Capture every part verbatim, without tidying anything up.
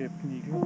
Rebknigel.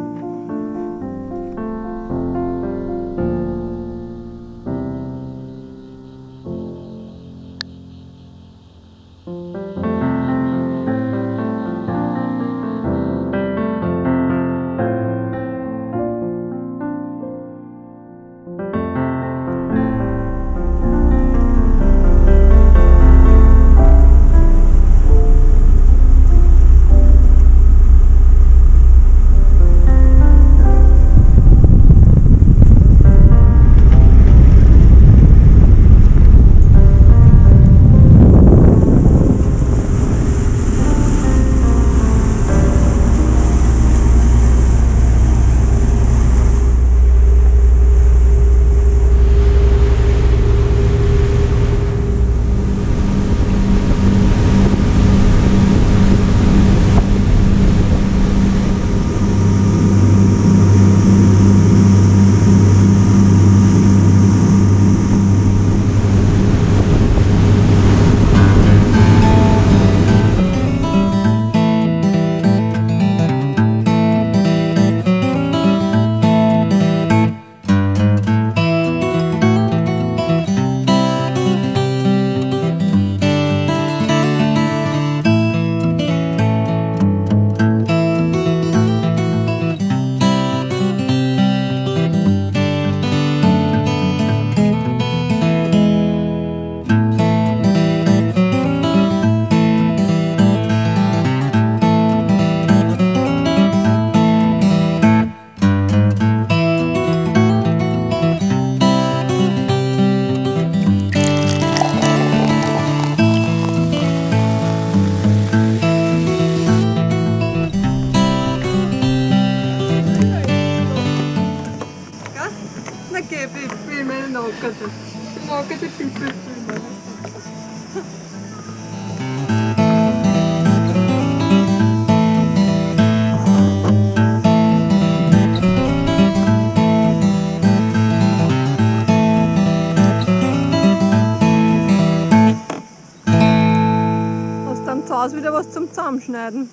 Aus wieder was zum Zusammenschneiden.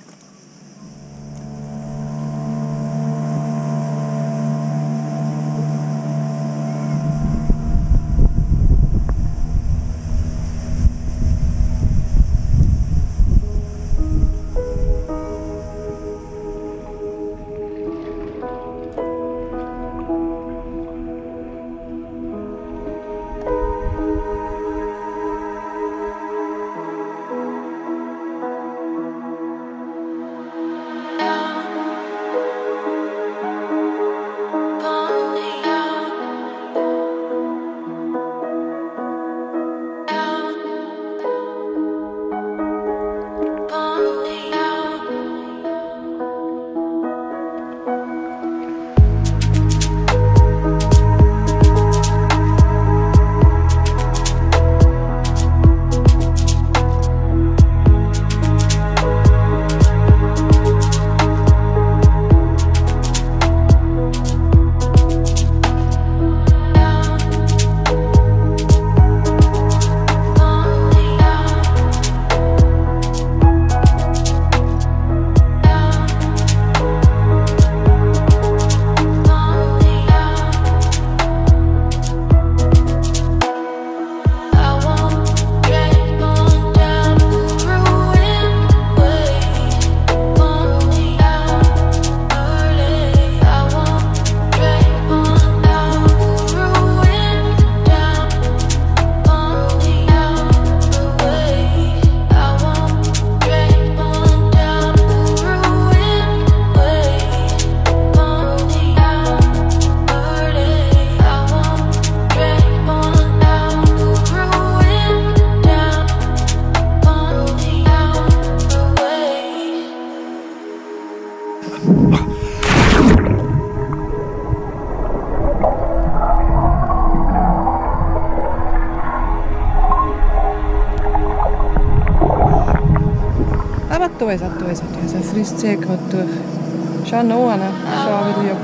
Aber toisaalta, toisaalta. Se frisst sehr gerade durch. Schau noch an. Schau, wie du ja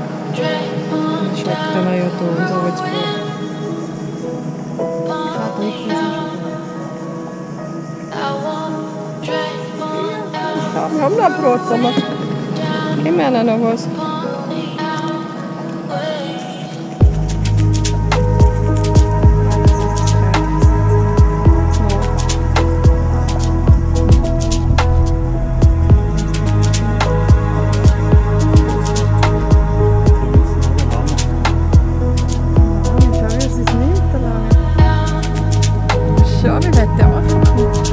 schlägt dann ja da und so jetzt Wir haben noch Brot gemacht. Immer noch was. Ja, wie weit der raufkommt.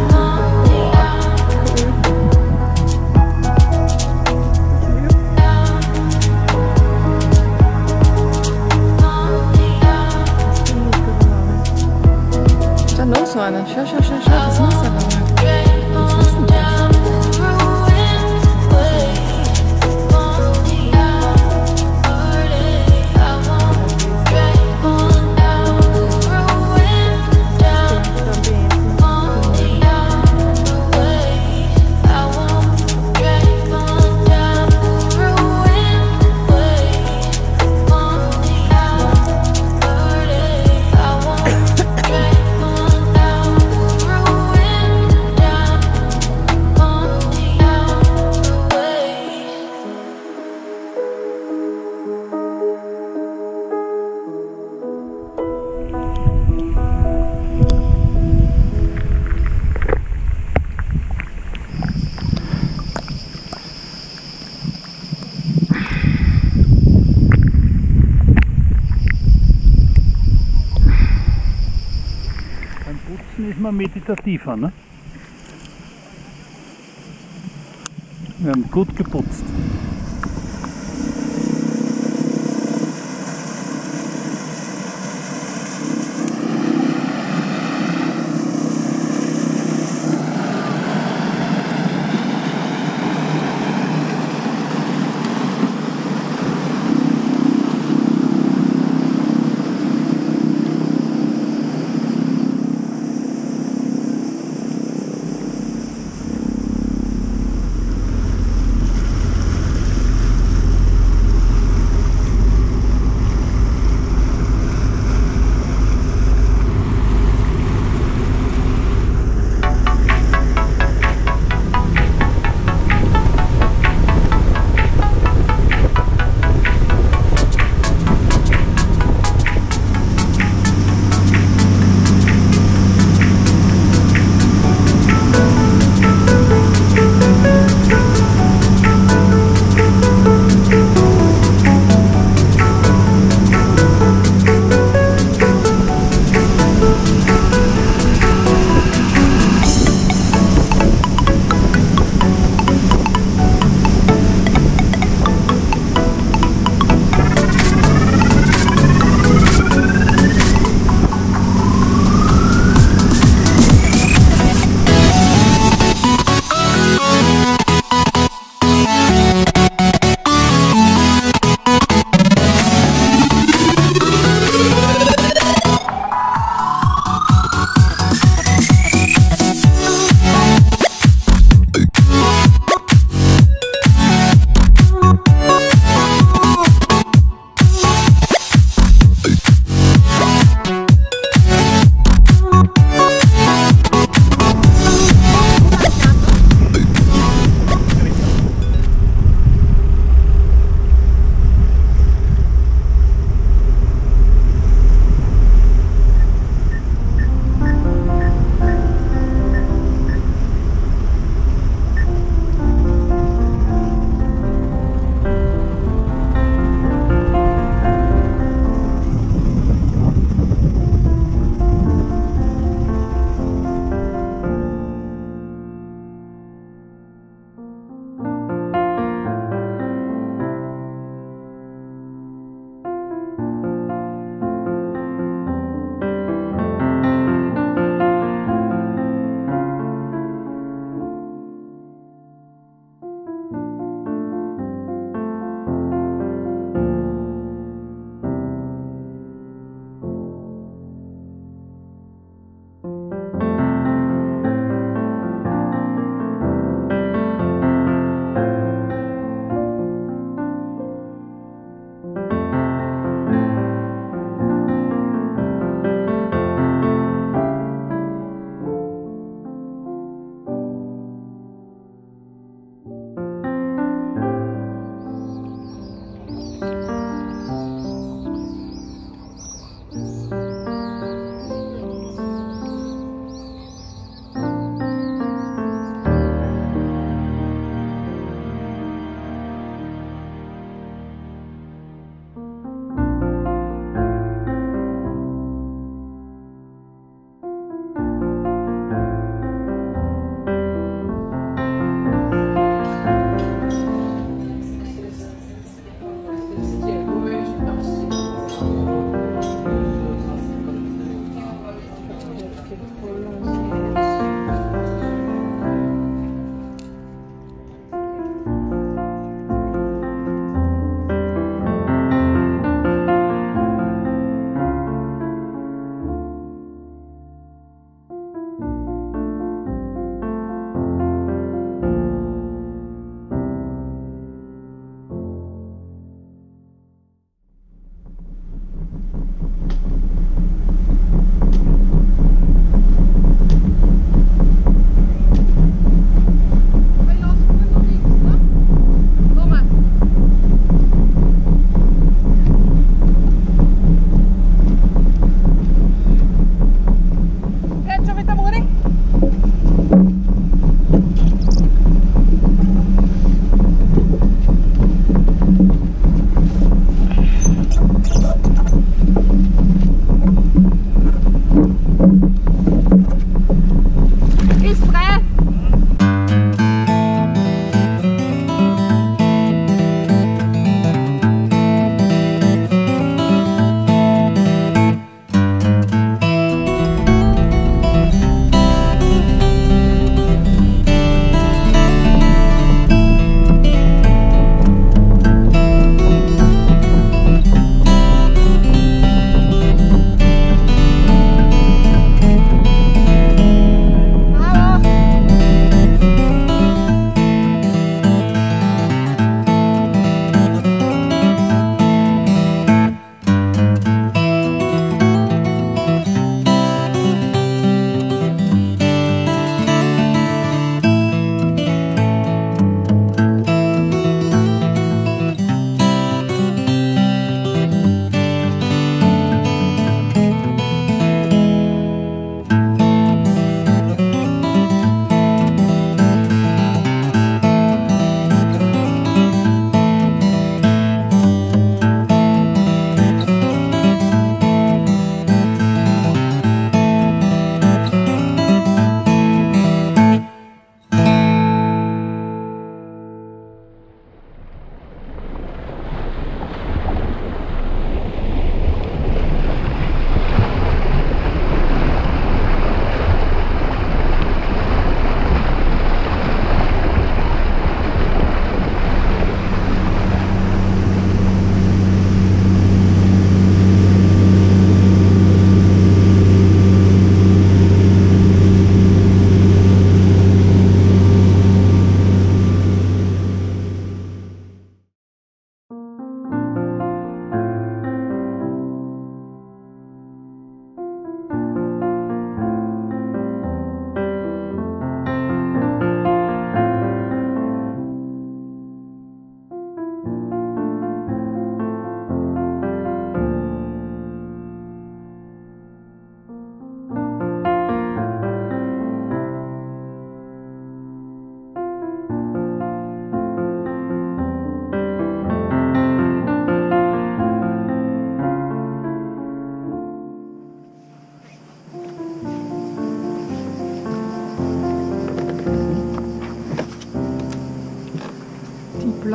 Da noch so einer. Schau, schau, schau, schau, das muss er noch. Was ist denn das? Putzen ist man meditativer, ne? Wir haben gut geputzt.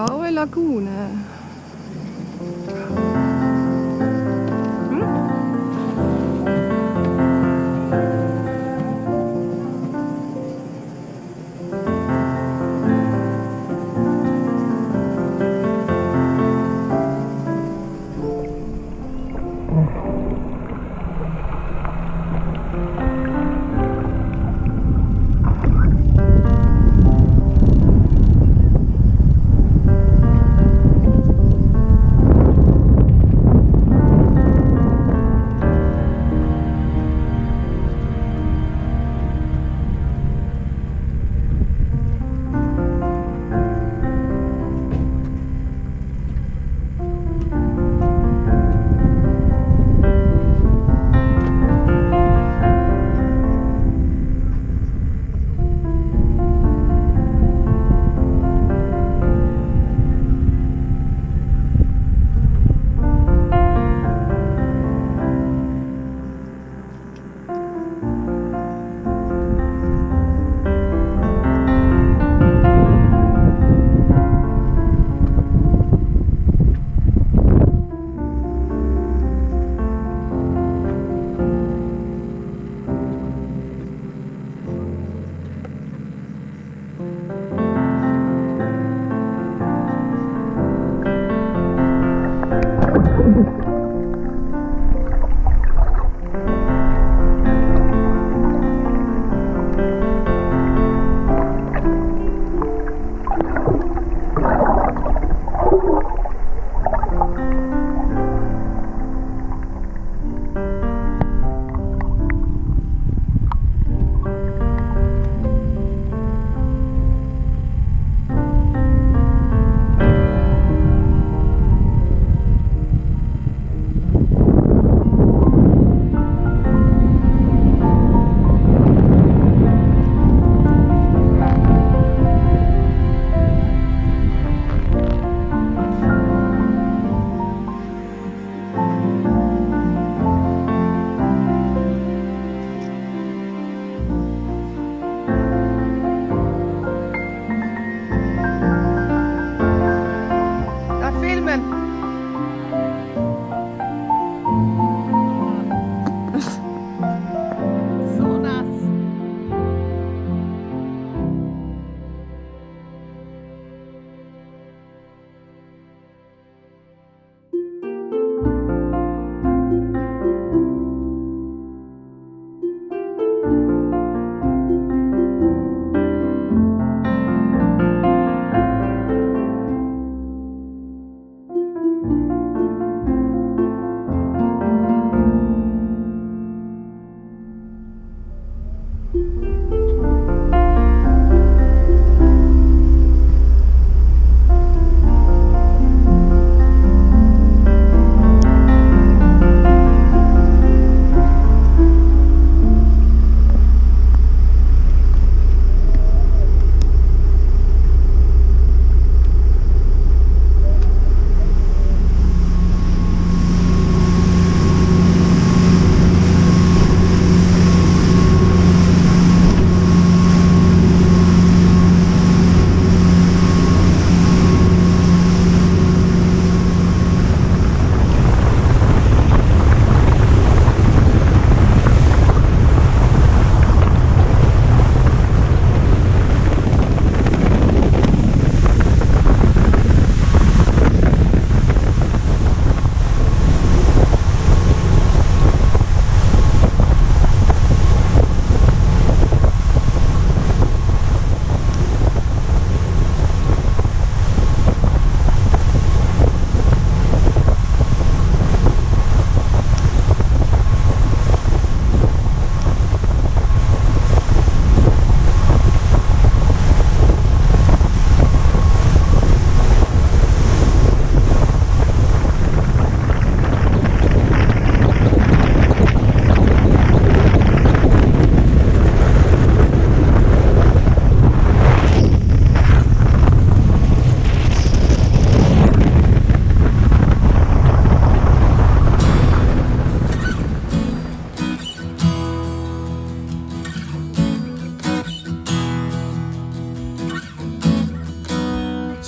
blaue Lagune. Hm?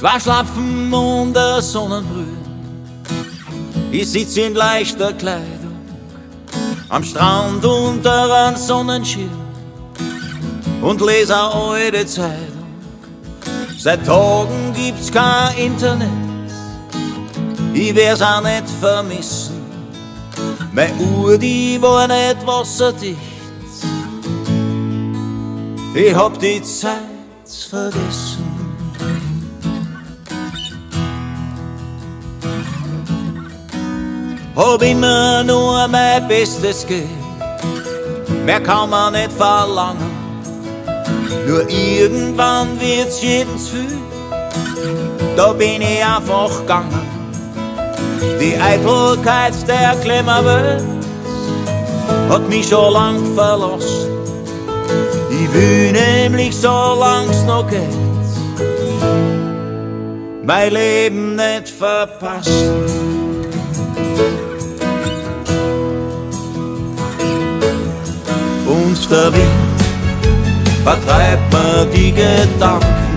Zwei Schlapfen und der Sonnenbrühe. Ich sitz in leichter Kleidung am Strand unter einem Sonnenschirm und lese eine alte Zeitung. Seit Tagen gibt's kein Internet, ich werd's auch nicht vermissen. Meine Uhr, die war nicht wasserdicht, ich hab die Zeit vergessen. Hab immer nur mein Bestes gegeben, mehr kann man nicht verlangen. Nur irgendwann wird's jedem zu viel, da bin ich einfach gegangen. Die Eitelkeit der Klemmerwelt hat mich schon lang verlassen. Ich will nämlich, solang's noch geht, mein Leben nicht verpassen. Und der Wind vertreibt mir die Gedanken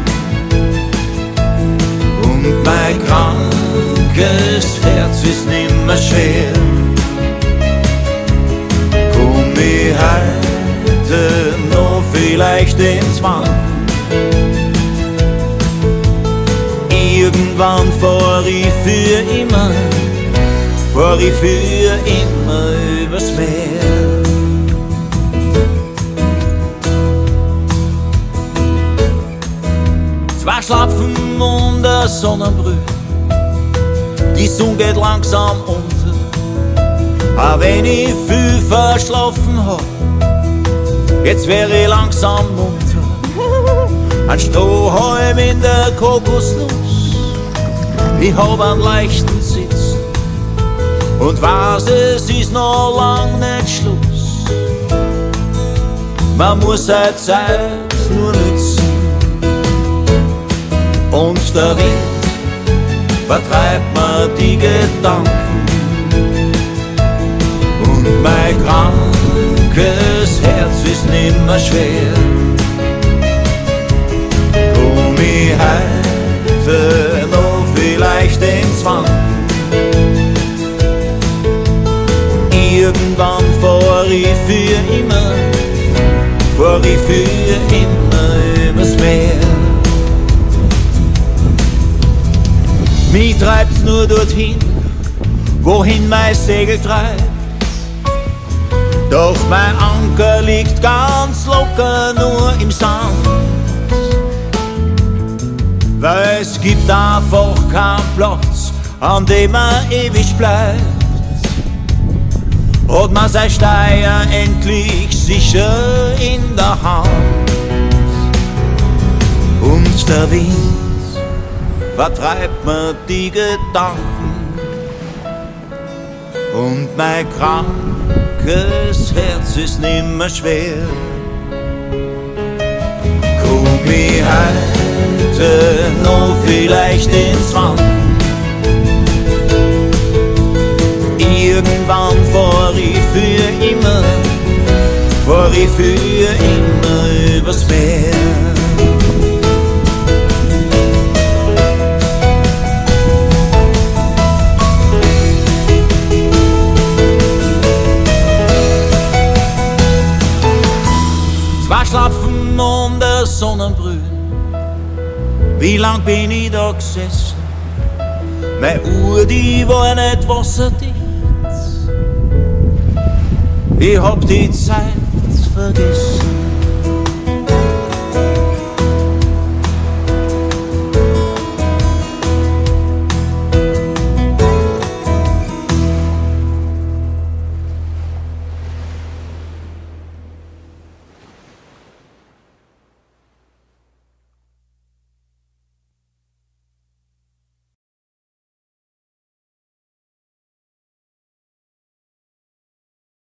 und mein krankes Herz ist nimmer schwer. Komm ich heute noch vielleicht ins Wanken, irgendwann fahr ich für immer, fahr ich für immer übers Meer. Zwei Schlapfen und der Sonnenbrühe, die Sonne geht langsam unter. Auch wenn ich viel verschlafen hab, jetzt wär ich langsam munter. Ein Strohhalm in der Kokosnuss, ich hab einen leichten Sitz und weiß, es ist noch lang nicht Schluss. Man muss seine Zeit nur nützen. Und der Wind vertreibt mir die Gedanken und mein krankes Herz ist nimmer schwer. Komm ich heute noch vielleicht ins Wanken, irgendwann fahr ich für immer, fahr ich für immer übers Meer. Mich treibt's nur dorthin, wohin mein Segel treibt. Doch mein Anker liegt ganz locker nur im Sand, weil es gibt einfach keinen Platz, an dem man ewig bleibt. Hat man sein Steuer endlich sicher in der Hand und der Wind vertreibt mir die Gedanken und mein krankes Herz ist nimmer schwer. Komm ich heute noch vielleicht ins Wanken, irgendwann fahr ich für immer, fahr ich für immer übers Meer. Schlapfen und der Sonnenbrühe, wie lang bin ich da gesessen? Meine Uhr, die war nicht wasserdicht, ich hab die Zeit vergessen.